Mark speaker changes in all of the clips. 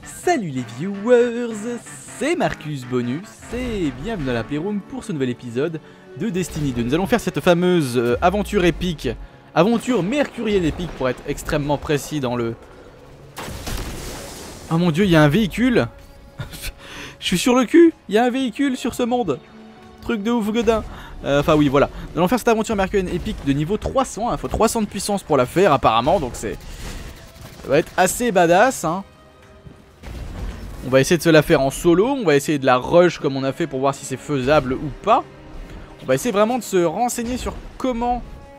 Speaker 1: Salut les viewers, c'est Marcus Bonus et bienvenue dans la Playroom pour ce nouvel épisode de Destiny 2. Nous allons faire cette fameuse aventure épique, aventure mercurienne épique pour être extrêmement précis dans le... Oh mon dieu, il y a un véhicule. Je suis sur le cul, il y a un véhicule sur ce monde. Truc de ouf godin. Enfin oui, voilà. Nous allons faire cette aventure mercurienne épique de niveau 300, il faut 300 de puissance pour la faire apparemment, donc c'est... Ça va être assez badass, hein. On va essayer de se la faire en solo, on va essayer de la rush comme on a fait pour voir si c'est faisable ou pas. On va essayer vraiment de se renseigner sur comment...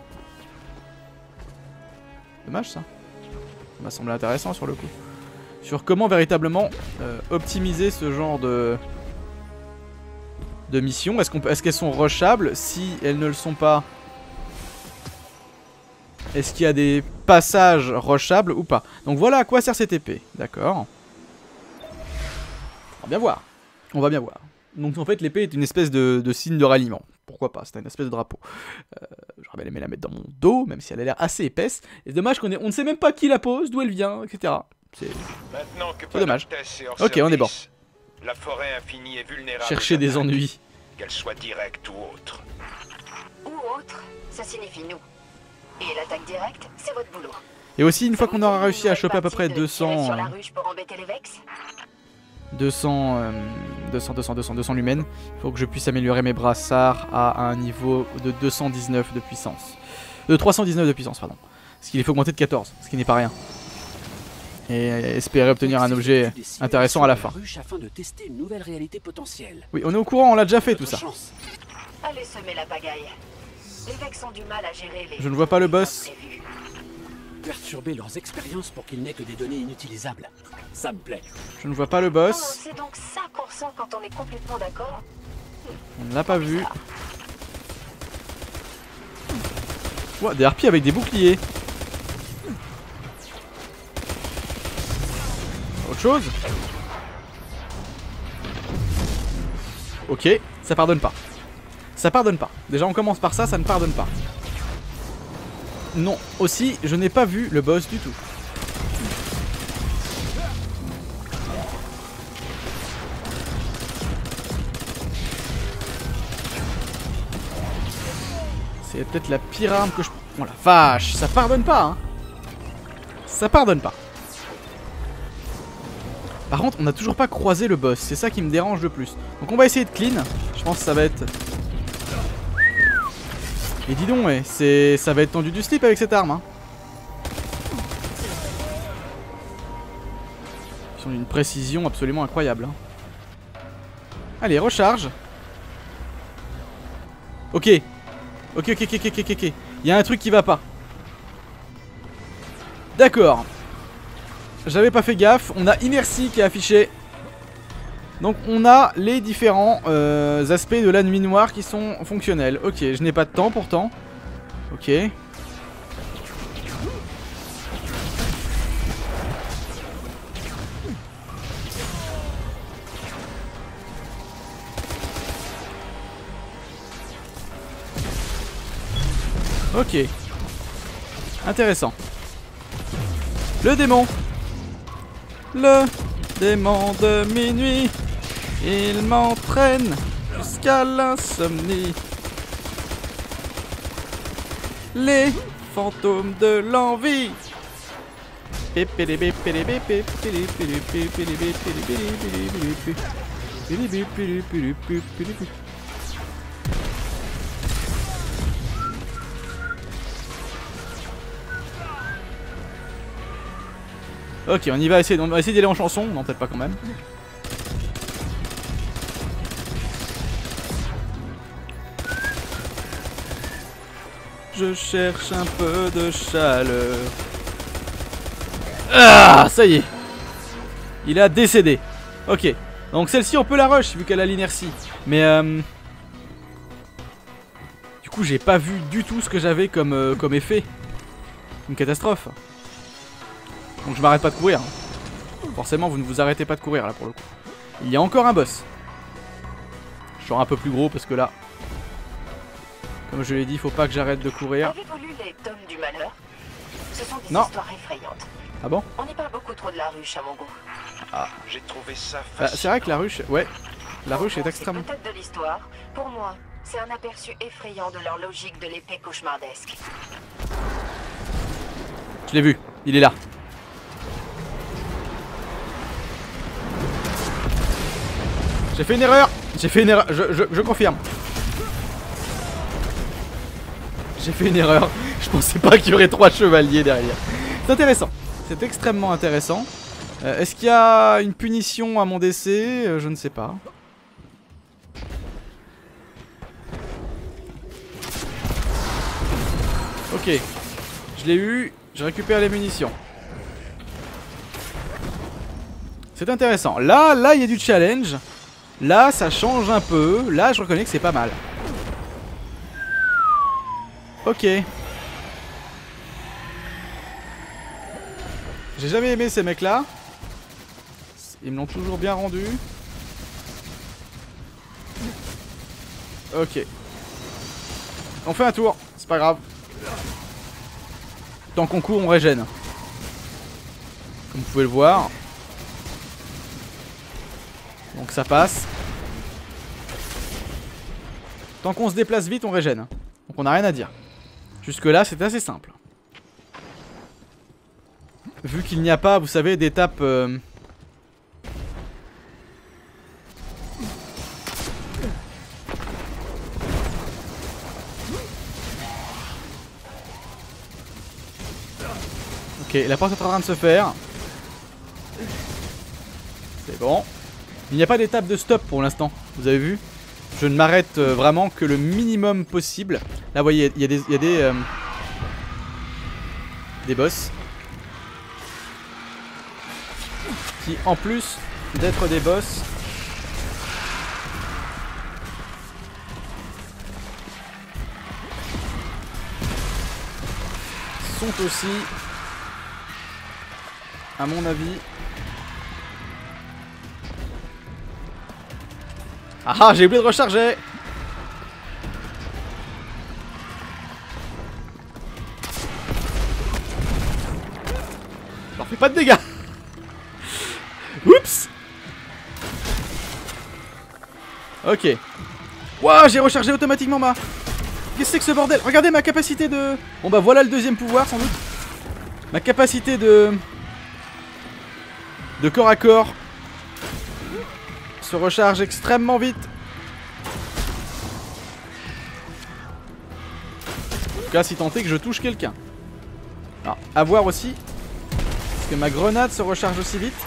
Speaker 1: Dommage ça. Ça m'a semblé intéressant sur le coup. Sur comment véritablement optimiser ce genre de missions. Est-ce qu'elles sont rushables? Si elles ne le sont pas, est-ce qu'il y a des passages rushables ou pas? Donc voilà à quoi sert cette épée, d'accord. On va bien voir. On va bien voir. Donc en fait l'épée est une espèce de signe de ralliement. Pourquoi pas, c'est une espèce de drapeau. J'aurais bien aimé la mettre dans mon dos, même si elle a l'air assez épaisse. Et c'est dommage on ne sait même pas qui la pose, d'où elle vient, etc. C'est dommage. Ok, on est bon.
Speaker 2: La forêt infinie est vulnérable.
Speaker 1: Chercher des ennuis.
Speaker 2: Qu'elle soit directe ou autre.
Speaker 3: Ou autre, ça signifie nous. Et l'attaque directe, c'est votre boulot.
Speaker 1: Et aussi, une fois qu'on aura réussi à choper à peu près 200...
Speaker 3: Sur la ruche pour embêter les Vex.
Speaker 1: 200 lumens, il faut que je puisse améliorer mes brassards à un niveau de 219 de puissance. De 319 de puissance, pardon. Ce qui les fait augmenter de 14, ce qui n'est pas rien. Et espérer obtenir un objet intéressant à la fin.
Speaker 4: Afin de tester une nouvelle réalité potentielle.
Speaker 1: Oui, on est au courant, on l'a déjà fait tout ça.
Speaker 3: Allez semer la pagaille. Les Vex ont du mal à gérer les...
Speaker 1: Je ne vois pas le boss.
Speaker 4: Perturber leurs expériences pour qu'ils n'aient que des données inutilisables. Ça me plaît.
Speaker 1: Je ne vois pas le boss.
Speaker 3: C'est donc ça qu'on ressent quand on est complètement d'accord.
Speaker 1: On ne l'a pas vu. Ouah, des harpies avec des boucliers. Autre chose? Ok, ça pardonne pas. Ça pardonne pas. Déjà on commence par ça, ça ne pardonne pas. Non, aussi, je n'ai pas vu le boss du tout. C'est peut-être la pire arme que je... Oh la vache, ça pardonne pas, hein. Ça pardonne pas. Par contre, on n'a toujours pas croisé le boss, c'est ça qui me dérange le plus. Donc on va essayer de clean, je pense que ça va être... Et dis donc, ouais, ça va être tendu du slip avec cette arme, hein. Ils sont d'une précision absolument incroyable, hein. Allez, recharge. Ok. Ok. Il y a un truc qui va pas. D'accord. J'avais pas fait gaffe, on a Inertie qui est affiché. Donc on a les différents aspects de la nuit noire qui sont fonctionnels. Ok, je n'ai pas de temps pourtant. Ok. Ok. Intéressant. Le démon. Le démon de minuit, il m'entraîne jusqu'à l'insomnie. Les fantômes de l'envie. Ok, on y va essayer, on va essayer d'y aller en chanson, non peut-être pas quand même. Je cherche un peu de chaleur. Ah, ça y est. Il a décédé. Ok, donc celle-ci on peut la rush vu qu'elle a l'inertie. Mais du coup j'ai pas vu du tout ce que j'avais comme effet. Une catastrophe. Donc je m'arrête pas de courir. Forcément vous ne vous arrêtez pas de courir là pour le coup. Il y a encore un boss. Je sors un peu plus gros parce que là, comme je l'ai dit, il faut pas que j'arrête de courir.
Speaker 3: Avez-vous lu les tomes du malheur? Ce sont des
Speaker 1: Non.
Speaker 3: histoires effrayantes.
Speaker 1: Ah bon?
Speaker 3: On n'y parle beaucoup trop de la ruche à mon goût.
Speaker 2: J'ai trouvé ça
Speaker 1: Bah,
Speaker 2: facile.
Speaker 1: c'est vrai que la ruche, ouais, la ruche est
Speaker 3: C'est
Speaker 1: extrêmement...
Speaker 3: peut-être de l'histoire. Pour moi, c'est un aperçu effrayant de leur logique de l'épée cauchemardesque.
Speaker 1: Je l'ai vu, il est là. J'ai fait une erreur. J'ai fait une erreur, je confirme. J'ai fait une erreur. Je pensais pas qu'il y aurait 3 chevaliers derrière. C'est intéressant. C'est extrêmement intéressant. Est-ce qu'il y a une punition à mon décès? Je ne sais pas. Ok. Je l'ai eu. Je récupère les munitions. C'est intéressant. Là, il y a du challenge. Là, ça change un peu. Là, je reconnais que c'est pas mal. Ok. J'ai jamais aimé ces mecs-là. Ils me l'ont toujours bien rendu. Ok. On fait un tour. C'est pas grave. Tant qu'on court, on régène. Comme vous pouvez le voir. Donc ça passe. Tant qu'on se déplace vite, on régène. Donc on n'a rien à dire. Jusque là, c'est assez simple. Vu qu'il n'y a pas, vous savez, d'étape... Ok, la porte est en train de se faire. C'est bon. Il n'y a pas d'étape de stop pour l'instant, vous avez vu? Je ne m'arrête vraiment que le minimum possible. Là, vous voyez, il y a des boss. Qui, en plus d'être des boss, sont aussi, à mon avis... Ah, j'ai oublié de recharger. Je leur fais pas de dégâts. Oups. Ok. Wouah, j'ai rechargé automatiquement ma... Qu'est-ce que c'est que ce bordel? Regardez ma capacité de... Bon bah voilà le deuxième pouvoir sans doute. Ma capacité de corps à corps se recharge extrêmement vite. En tout cas, si tant est que je touche quelqu'un. Alors, à voir aussi. Est-ce que ma grenade se recharge aussi vite?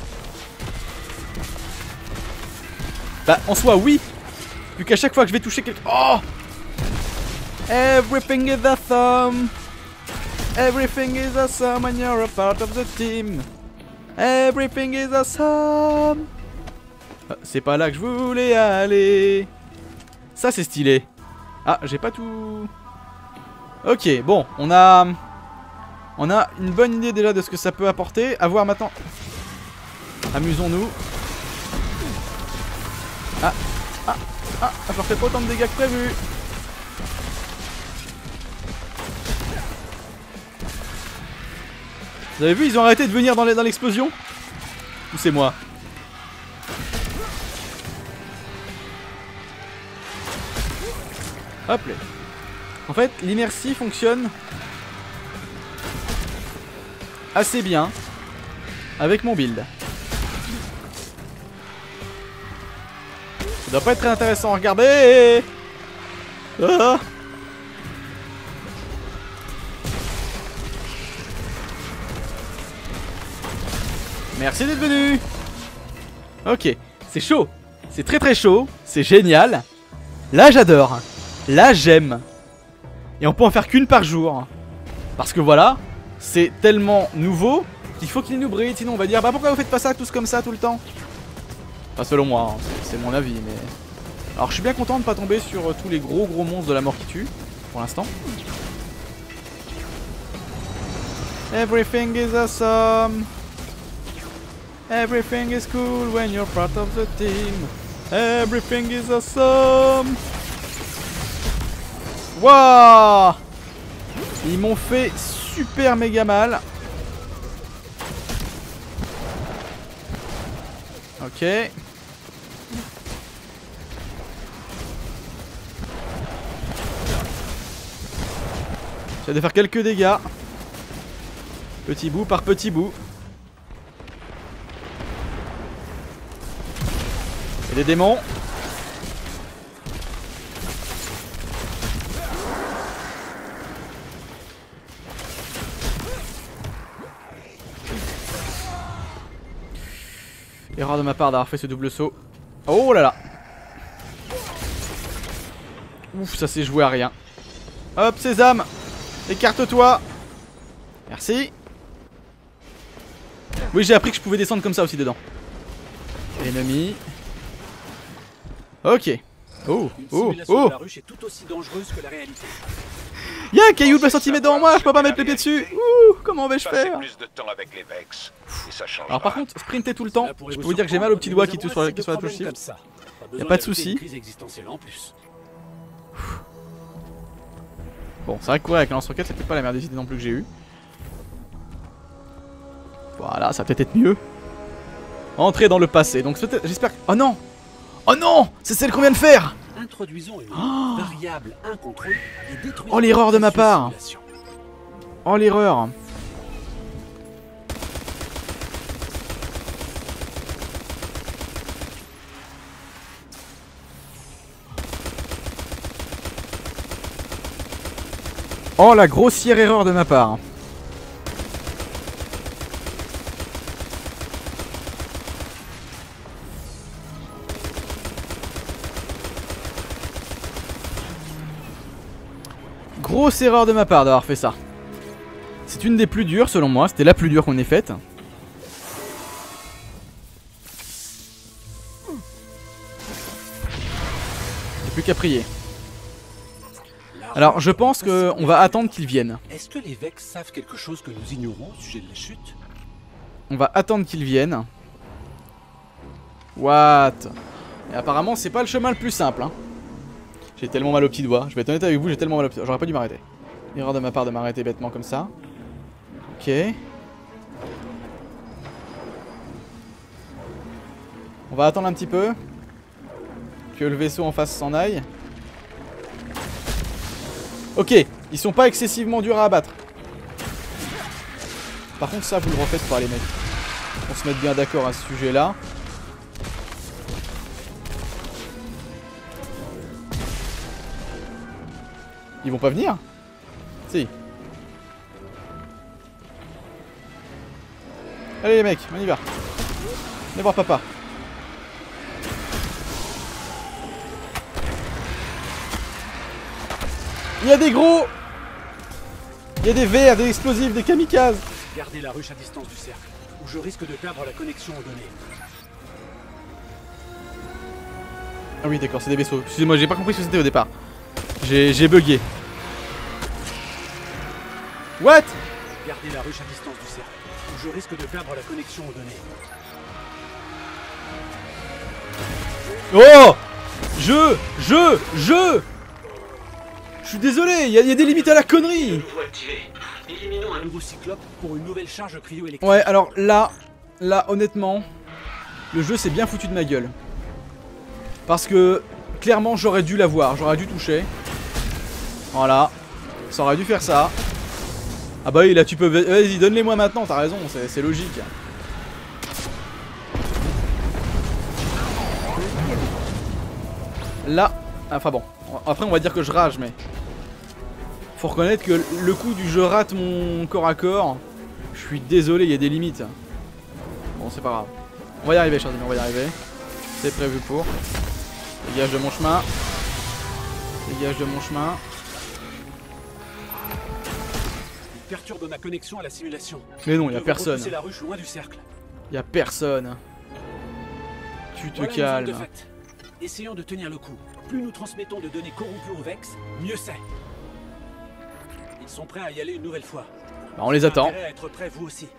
Speaker 1: Bah, en soi, oui. Vu qu'à chaque fois que je vais toucher quelqu'un... Oh! Everything is awesome. Everything is awesome when you're a part of the team. Everything is awesome. C'est pas là que je voulais aller. Ça c'est stylé. Ah, j'ai pas tout... Ok, bon, on a une bonne idée déjà de ce que ça peut apporter. À voir maintenant. Amusons-nous. Ah, je leur fais pas autant de dégâts que prévu. Vous avez vu, ils ont arrêté de venir dans l'explosion? Ou c'est moi? Hop là. En fait, l'inertie fonctionne assez bien avec mon build. Ça doit pas être très intéressant à regarder. Ah. Merci d'être venu. Ok, c'est chaud. C'est très très chaud. C'est génial. Là j'adore. Là j'aime. Et on peut en faire qu'une par jour. Parce que voilà, c'est tellement nouveau qu'il faut qu'il nous brille. Sinon on va dire, bah pourquoi vous faites pas ça tous comme ça tout le temps? Pas selon moi, hein, c'est mon avis. Mais alors je suis bien content de pas tomber sur tous les gros monstres de la mort qui tue. Pour l'instant. Everything is awesome. Everything is cool when you're part of the team. Everything is awesome. Waouh! Ils m'ont fait super méga mal. Ok. J'essaie de faire quelques dégâts. Petit bout par petit bout. Et des démons. Erreur de ma part d'avoir fait ce double saut. Oh là là. Ouf, ça s'est joué à rien. Hop, sésame. Écarte-toi. Merci. Oui, j'ai appris que je pouvais descendre comme ça aussi dedans. Ennemi. Ok. Oh, oh, oh.
Speaker 4: La ruche est tout aussi dangereuse que la réalité.
Speaker 1: Y'a un caillou de 20 cm devant moi, je peux pas mettre les pieds dessus. Ouh, comment vais-je
Speaker 2: Passer
Speaker 1: faire?
Speaker 2: plus de temps avec les Vex. Et ça change.
Speaker 1: Alors par contre, sprinter tout le temps, je peux vous dire que j'ai mal au petit doigt qui touche sur la touche shift. Y a pas de souci. Bon, c'est vrai que courir avec un lance-roquette, c'est peut-être pas la meilleure des idées non plus que j'ai eu. Voilà, ça va peut-être être mieux. Entrer dans le passé. Donc j'espère que... Oh non! Oh non! C'est celle qu'on vient de faire!
Speaker 4: Introduisons une variable incontrôlée et détruisons.
Speaker 1: Oh l'erreur de ma part! Oh l'erreur! Oh la grossière erreur de ma part! Grosse erreur de ma part d'avoir fait ça. C'est une des plus dures selon moi, c'était la plus dure qu'on ait faite. J'ai plus qu'à prier. Alors je pense qu'on va attendre qu'ils viennent.
Speaker 4: Est-ce que les Vex savent quelque chose que nous ignorons au sujet de la chute?
Speaker 1: On va attendre qu'ils viennent. What? Et apparemment c'est pas le chemin le plus simple hein. J'ai tellement mal au petit doigt, je vais être honnête avec vous, j'ai tellement mal au petit doigt, j'aurais pas dû m'arrêter. Erreur de ma part de m'arrêter bêtement comme ça. Ok. On va attendre un petit peu. Que le vaisseau en face s'en aille. Ok, ils sont pas excessivement durs à abattre. Par contre ça vous le refaites pas les mecs. On se mette bien d'accord à ce sujet là. Ils vont pas venir? Si. Allez les mecs, on y va. Venez voir papa. Il y a des gros. Il y a des verres, des explosifs, des kamikazes.
Speaker 4: Gardez la ruche à distance du cercle, ou je risque de perdre la connexion aux données.
Speaker 1: Ah oui d'accord, c'est des vaisseaux. Excusez-moi, j'ai pas compris ce que c'était au départ. J'ai bugué. What?
Speaker 4: Gardez la ruche à distance du cercle, ou je risque de perdre la connexion aux données.
Speaker 1: Oh! Je suis désolé, il y a des limites à la connerie.
Speaker 4: Éliminons un nouveau cyclope pour une nouvelle charge cryo-électrique.
Speaker 1: Ouais, alors là honnêtement, le jeu s'est bien foutu de ma gueule. Parce que clairement j'aurais dû l'avoir, j'aurais dû toucher. Voilà, ça aurait dû faire ça. Ah bah oui là tu peux, vas-y donne-les-moi maintenant, t'as raison, c'est logique. Là, enfin bon, après on va dire que je rage mais... Faut reconnaître que le coup du je rate mon corps à corps, je suis désolé, il y a des limites. Bon c'est pas grave. On va y arriver chers amis, on va y arriver. C'est prévu pour. Dégage de mon chemin. Dégage de mon chemin.
Speaker 4: Il perturbe ma connexion à la simulation.
Speaker 1: Mais non, il y a personne.
Speaker 4: La ruche loin du cercle.
Speaker 1: Il y a personne. Tu te calmes.
Speaker 4: Essayons de tenir le coup. Plus nous transmettons de données corrompues aux Vex, mieux c'est. Ils sont prêts à y aller une nouvelle fois.
Speaker 1: Bah, on les attend.
Speaker 4: À être prêts vous aussi.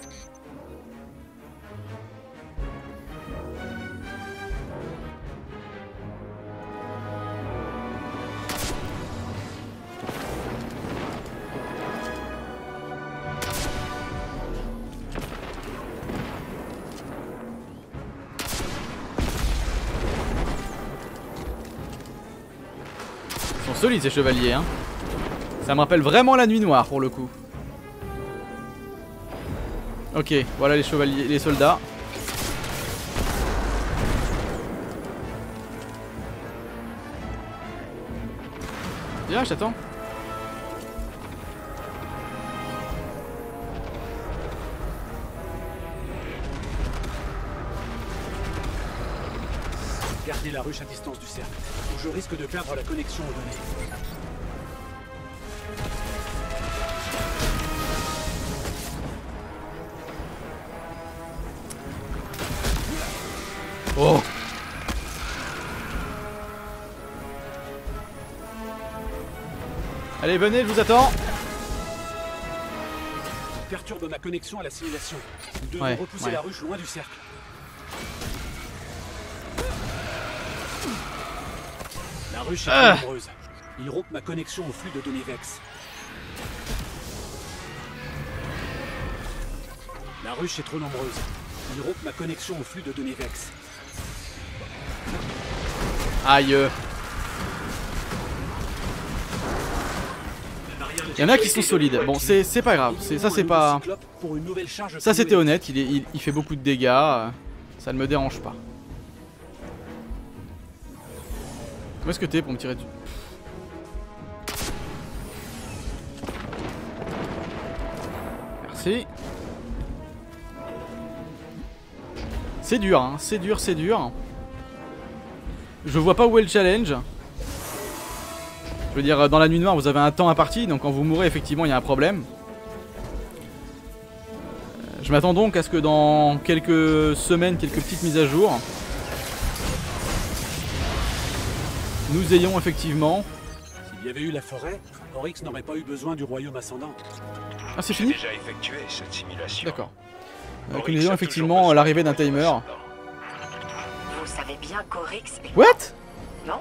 Speaker 1: solides ces chevaliers, hein. Ça me rappelle vraiment la nuit noire pour le coup. Ok, voilà les chevaliers, les soldats. Viens, je t'attends.
Speaker 4: Gardez la ruche à distance du cercle, ou je risque de perdre la connexion aux données.
Speaker 1: Oh! Allez, venez, je vous attends.
Speaker 4: Il perturbe ma connexion à la simulation. Nous devons
Speaker 1: Ouais,
Speaker 4: repousser
Speaker 1: ouais.
Speaker 4: la ruche loin du cercle. La ruche est trop nombreuse. Il rompt ma connexion au flux de données Vex. La ruche est trop nombreuse. Il rompt ma connexion au flux de données Vex.
Speaker 1: Aïe. Il y en a qui sont solides. Bon, c'est pas grave. Ça, c'est pas. Ça, c'était honnête. Il fait beaucoup de dégâts. Ça ne me dérange pas. Où est-ce que t'es pour me tirer dessus? Merci. C'est dur, hein. C'est dur, c'est dur. Je vois pas où est le challenge. Je veux dire, dans la nuit noire, vous avez un temps imparti, donc quand vous mourrez, effectivement, il y a un problème. Je m'attends donc à ce que dans quelques semaines, quelques petites mises à jour, nous ayons effectivement...
Speaker 4: S'il y avait eu la forêt, Oryx n'aurait pas eu besoin du royaume ascendant.
Speaker 1: Ah, c'est
Speaker 2: J'ai
Speaker 1: fini?
Speaker 2: déjà effectué cette simulation.
Speaker 1: D'accord.
Speaker 2: Oryx
Speaker 1: Que nous ayons
Speaker 2: a
Speaker 1: effectivement
Speaker 2: toujours
Speaker 1: l'arrivée d'un
Speaker 2: besoin du
Speaker 1: timer.
Speaker 2: royaume
Speaker 3: Vous savez bien qu'Oryx est...
Speaker 1: What?
Speaker 3: Non?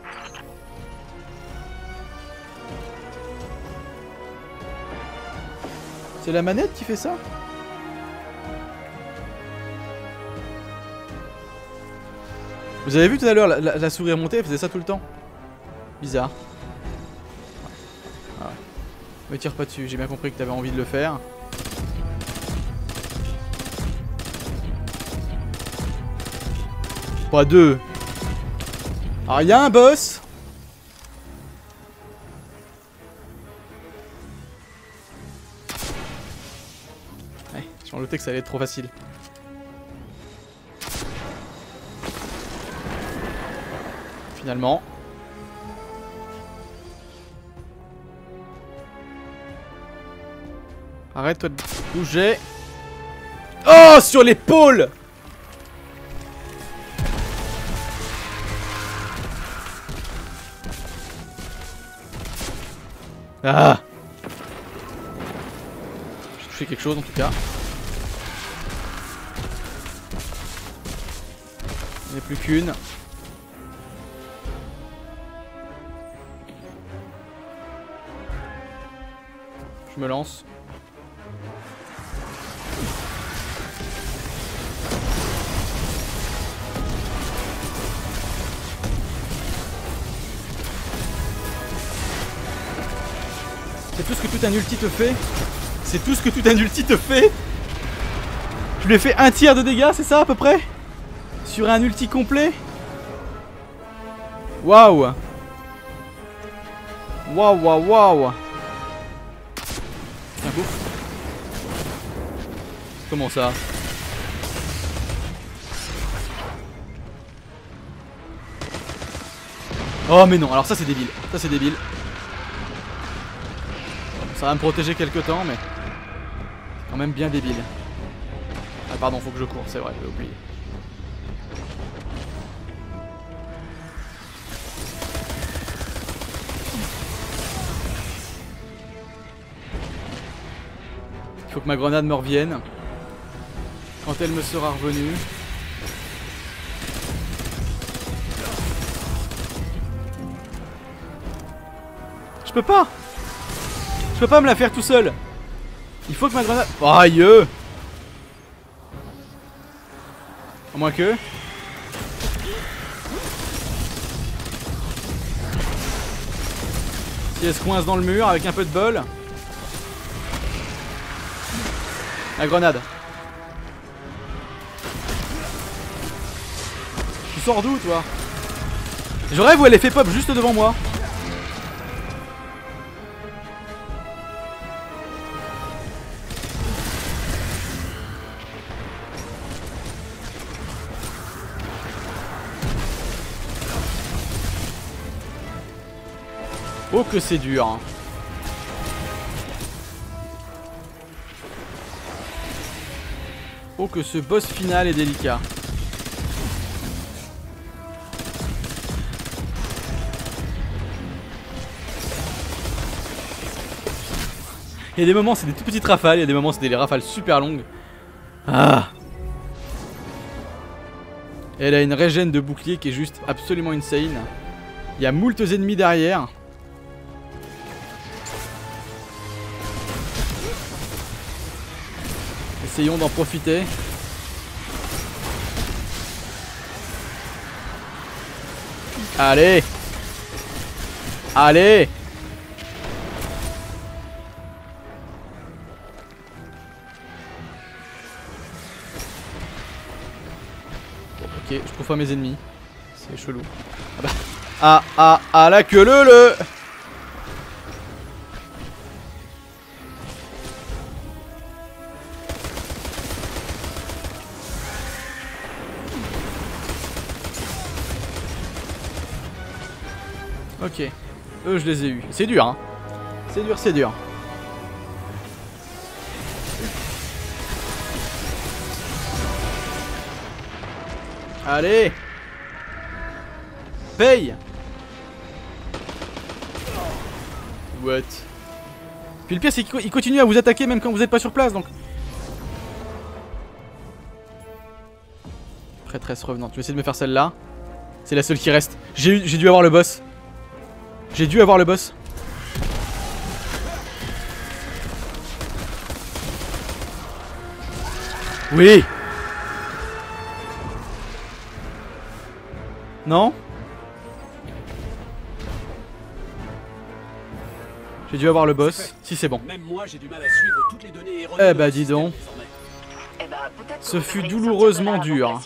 Speaker 1: C'est la manette qui fait ça? Vous avez vu tout à l'heure la souris remontée, elle faisait ça tout le temps. Bizarre. Ah ouais. Me tire pas dessus, j'ai bien compris que t'avais envie de le faire. Pas deux. Alors il y a un boss. Ouais, je m'en doutais que ça allait être trop facile. Finalement. Arrête-toi de bouger. Oh, sur l'épaule! Ah! J'ai touché quelque chose en tout cas. Il n'y en a plus qu'une. Je me lance. C'est tout ce que tout un ulti te fait. C'est tout ce que tout un ulti te fait. Je lui ai fait un tiers de dégâts, c'est ça à peu près? Sur un ulti complet. Waouh. Waouh, waouh, waouh. Tiens, bouffe. Comment ça? Oh mais non, alors ça c'est débile. Ça c'est débile. Ça va me protéger quelques temps, mais c'est quand même bien débile. Ah pardon, faut que je cours, c'est vrai, j'ai oublié. Il faut que ma grenade me revienne. Quand elle me sera revenue. Je peux pas! Je peux pas me la faire tout seul. Il faut que ma grenade... Oh, aïe! À moins que... Si elle se coince dans le mur avec un peu de bol. La grenade. Tu sors d'où toi? Je rêve où elle est fait pop juste devant moi. Oh que c'est dur hein. Oh que ce boss final est délicat. Il y a des moments c'est des toutes petites rafales, il y a des moments c'est des rafales super longues. Ah. Elle a une régène de bouclier qui est juste absolument insane. Il y a moultes ennemis derrière. Essayons d'en profiter. Allez. Allez. Bon, ok, je trouve pas mes ennemis. C'est chelou. Ah bah. Ah la queue le. Ok, eux je les ai eus. C'est dur hein. C'est dur, c'est dur. Allez. Paye. What? Puis le pire c'est qu'il continue à vous attaquer même quand vous n'êtes pas sur place donc. Prêtresse revenante. Je vais essayer de me faire celle-là. C'est la seule qui reste. J'ai dû avoir le boss. J'ai dû avoir le boss. Oui. Non. J'ai dû avoir le boss. Si c'est bon.
Speaker 4: Même moi, j'ai du mal à suivre toutes les données erronées.
Speaker 1: Eh bah dis donc. Ce fut douloureusement dur.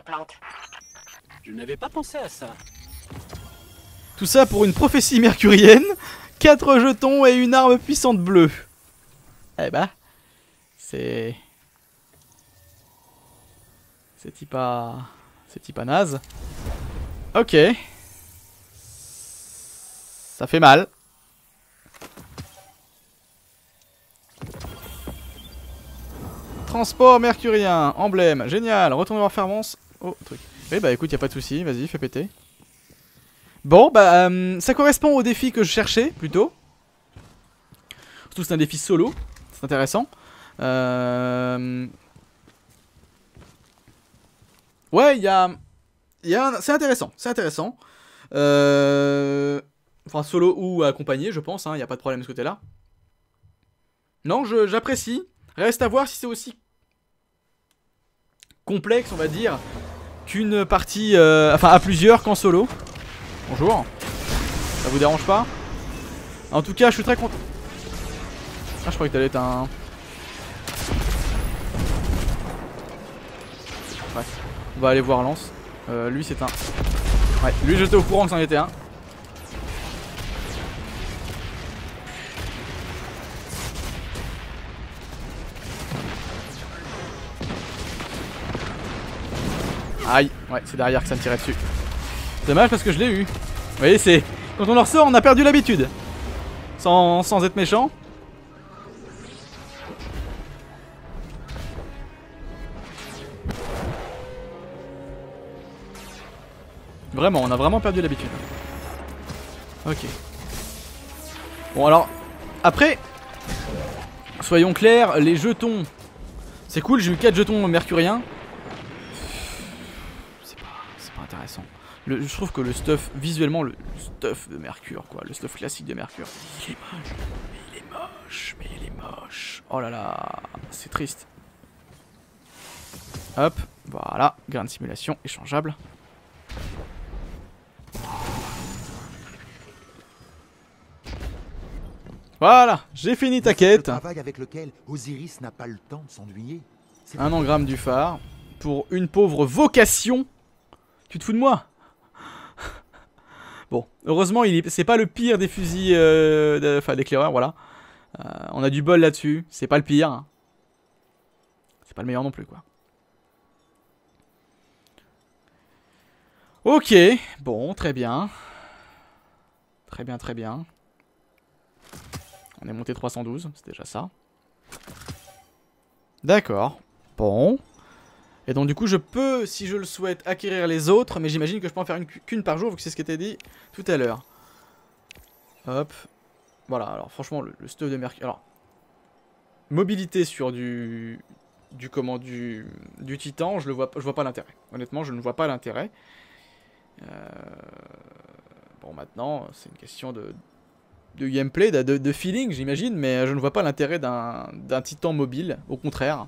Speaker 4: Je n'avais pas pensé à ça.
Speaker 1: Tout ça pour une prophétie mercurienne, 4 jetons et une arme puissante bleue. Eh bah, c'est type pas naze. Ok. Ça fait mal. Transport mercurien, emblème, génial, retourner voir Fermance. Oh, truc. Oui bah écoute, y a pas de souci, vas-y, fais péter. Bon, bah, ça correspond au défi que je cherchais, plutôt. Surtout, c'est un défi solo. C'est intéressant. Ouais, c'est intéressant. C'est intéressant. Enfin, solo ou accompagné, je pense. Il n'y a pas de problème de ce côté-là. Non, j'apprécie. Reste à voir si c'est aussi complexe, on va dire, qu'une partie... enfin, à plusieurs qu'en solo. Bonjour. Ça vous dérange pas? En tout cas, je suis très content. Ah, je croyais que t'allais être un... Bref. On va aller voir Lance. Lui, c'est un... Ouais, lui, j'étais au courant que c'en était un. Aïe. Ouais, c'est derrière que ça me tirait dessus. Dommage parce que je l'ai eu. Vous voyez, c'est... Quand on en ressort, on a perdu l'habitude. Sans être méchant. Vraiment, on a vraiment perdu l'habitude. Ok. Bon alors, après, soyons clairs, les jetons, c'est cool, j'ai eu 4 jetons mercuriens. C'est pas intéressant. Je trouve que le stuff, visuellement, le stuff de Mercure, quoi, le stuff classique de Mercure, il est moche, mais il est moche, mais il est moche. Oh là là, c'est triste. Hop, voilà, grain de simulation échangeable. Voilà, j'ai fini ta
Speaker 5: Le
Speaker 1: quête.
Speaker 5: travail avec lequel Osiris n'a pas le temps de s'ennuyer. C'est
Speaker 1: Un engramme du phare. Pour une pauvre vocation. Tu te fous de moi? Bon, heureusement, c'est pas le pire des fusils, enfin d'éclaireurs, voilà. On a du bol là-dessus, c'est pas le pire. Hein. C'est pas le meilleur non plus, quoi. Ok, bon, très bien. Très bien, très bien. On est monté 312, c'est déjà ça. D'accord, bon. Et donc du coup je peux, si je le souhaite, acquérir les autres, mais j'imagine que je peux en faire qu'une par jour, vu que c'est ce qui était dit tout à l'heure. Hop. Voilà, alors franchement, le stuff de Mercure... Alors, mobilité sur du Titan, je vois pas l'intérêt. Honnêtement, je ne vois pas l'intérêt. Bon, maintenant, c'est une question de gameplay, de feeling, j'imagine, mais je ne vois pas l'intérêt d'un Titan mobile, au contraire.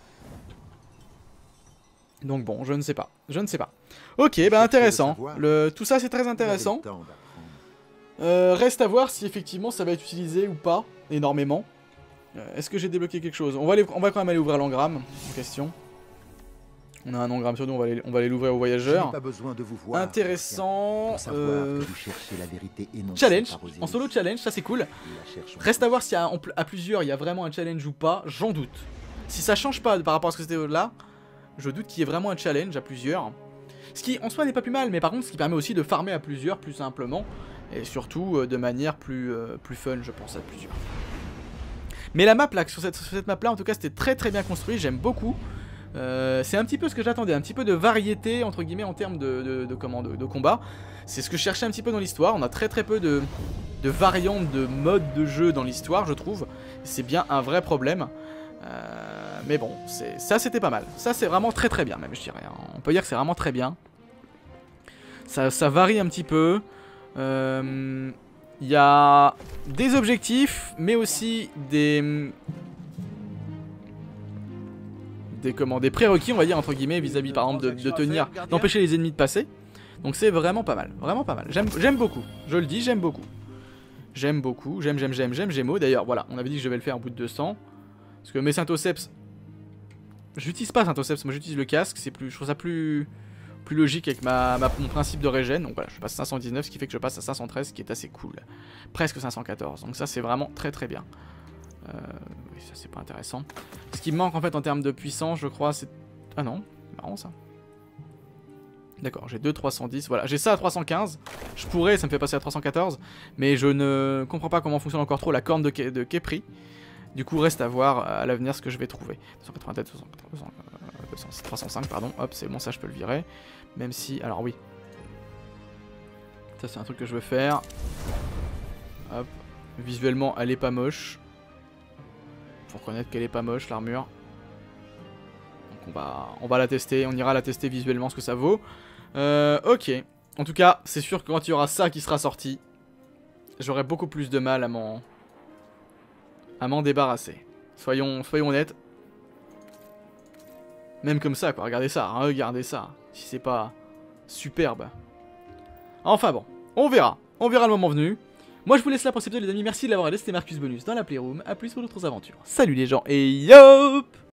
Speaker 1: Donc bon, je ne sais pas. Je ne sais pas. Ok, bah intéressant. Tout ça, c'est très intéressant. Reste à voir si effectivement ça va être utilisé ou pas, énormément. Est-ce que j'ai débloqué quelque chose? On va quand même aller ouvrir l'engramme, en question. On a un engramme sur nous, on va aller l'ouvrir aux voyageurs.
Speaker 5: Pas besoin de vous voir,
Speaker 1: intéressant.
Speaker 5: que vous cherchez la vérité
Speaker 1: challenge, en solo challenge, ça c'est cool. Reste à voir si à plusieurs il y a vraiment un challenge ou pas, j'en doute. Si ça change pas par rapport à ce que c'était là, je doute qu'il y ait vraiment un challenge à plusieurs. Ce qui en soi n'est pas plus mal, mais par contre ce qui permet aussi de farmer à plusieurs plus simplement. Et surtout de manière plus fun, je pense, à plusieurs. Mais la map là, sur cette map là, en tout cas c'était très très bien construit, j'aime beaucoup. C'est un petit peu ce que j'attendais, un petit peu de variété entre guillemets en termes de combat. C'est ce que je cherchais un petit peu dans l'histoire. On a très peu de variantes de modes de jeu dans l'histoire, je trouve. C'est bien un vrai problème. Mais bon, ça c'était pas mal. Ça c'est vraiment très très bien même, je dirais. On peut dire que c'est vraiment très bien. Ça varie un petit peu. Il y a des objectifs, mais aussi des prérequis, on va dire, entre guillemets, vis-à-vis par exemple de tenir, d'empêcher les ennemis de passer. Donc c'est vraiment pas mal, vraiment pas mal. J'aime beaucoup, je le dis, j'aime beaucoup. J'aime beaucoup, j'aime Gémeaux. D'ailleurs, voilà, on avait dit que je vais le faire au bout de 200. Parce que mes Synthoceps, j'utilise pas Synthoceps, moi j'utilise le casque, je trouve ça plus logique avec mon principe de régène. Donc voilà, je passe à 519, ce qui fait que je passe à 513, ce qui est assez cool. Presque 514, donc ça c'est vraiment très très bien. Oui, ça c'est pas intéressant. Ce qui me manque en fait en termes de puissance, je crois, c'est... Ah non, marrant ça. D'accord, j'ai 2 310, voilà, j'ai ça à 315. Je pourrais, ça me fait passer à 314, mais je ne comprends pas comment fonctionne encore trop la corne de Khepri. Du coup, reste à voir à l'avenir ce que je vais trouver. 287, 305, pardon. Hop, c'est bon, ça je peux le virer. Même si... Alors oui. Ça c'est un truc que je veux faire. Hop. Visuellement, elle est pas moche. Faut reconnaître qu'elle est pas moche, l'armure. Donc on va la tester. On ira la tester visuellement ce que ça vaut. Ok. En tout cas, c'est sûr que quand il y aura ça qui sera sorti, j'aurai beaucoup plus de mal à m'en débarrasser. Soyons honnêtes. Même comme ça, quoi. Regardez ça, regardez ça. Si c'est pas superbe. Enfin bon, on verra. On verra le moment venu. Moi, je vous laisse là pour cet épisode, les amis. Merci de l'avoir aidé. C'était Marcus Bonus dans la Playroom. A plus pour d'autres aventures. Salut les gens et yop!